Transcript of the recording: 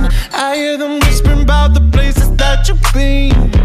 I hear them whispering about the places that you've been.